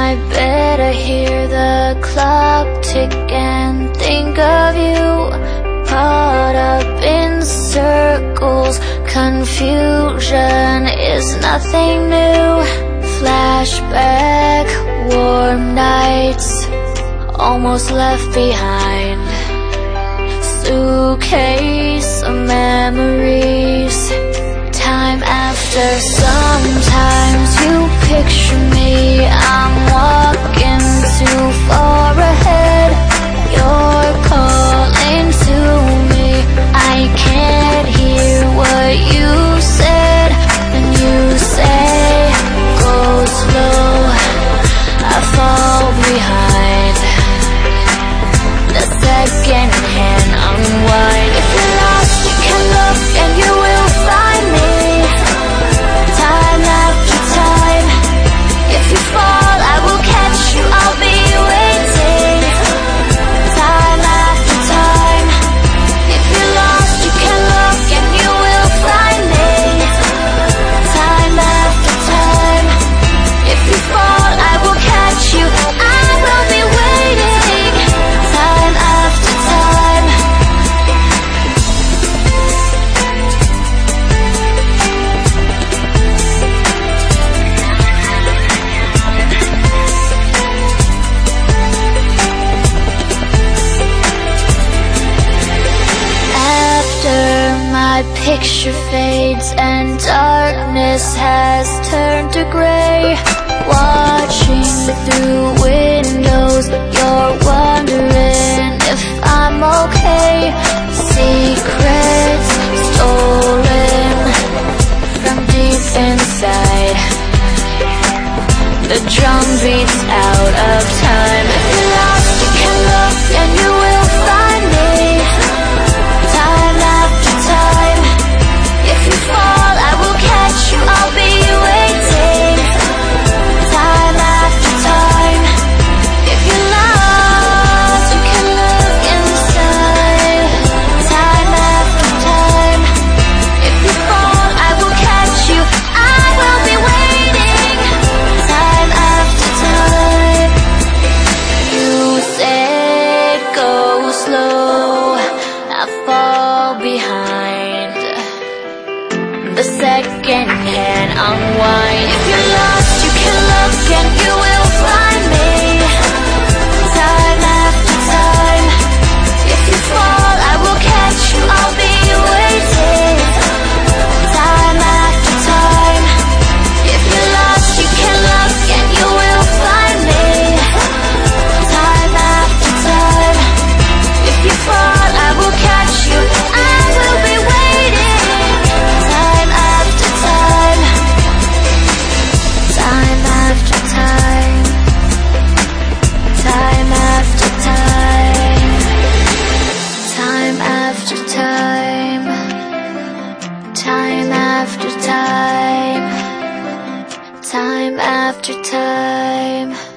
my bed, I hear the clock tick and think of you, caught up in circles. Confusion is nothing new. Flashback, warm nights, almost left behind. Suitcase of memories, time after. Sometimes you picture me, I'm walking too far ahead. You're calling to me, I can't hear what you said. And you say, go slow, I fall behind. The second hand unwind. If you're lost, you can look and you will find me. Time after time. If you fall, I will catch you, I'll be waiting. Time after time. If you're lost, you can look and you will find me. Time after time. If you fall, I will catch you, I will be waiting. Time after time. After my picture fades and darkness has turned to gray, watching through windows, you're wondering if I'm okay. Secrets stolen from deep inside. The drum beats out of time. If you're lost, you can look and you will find me. Time after time. If you fall, I will catch you, I'll be waiting. Time after time. If you're lost, you can look inside. Time after time. If you fall, I will catch you, I will be waiting. Time after time. You said go slow, I fall behind. The second hand unwind. If you're lost, you can look and you will find me. Time after time. If you fall, I will catch you, I'll be waiting. Time after time. If you're lost, you can look and you will find me. Time after time. If you fall, I will catch you, I will be waiting. Time after time. Time after time. Time after time. Time after time. Time after time. Time after time.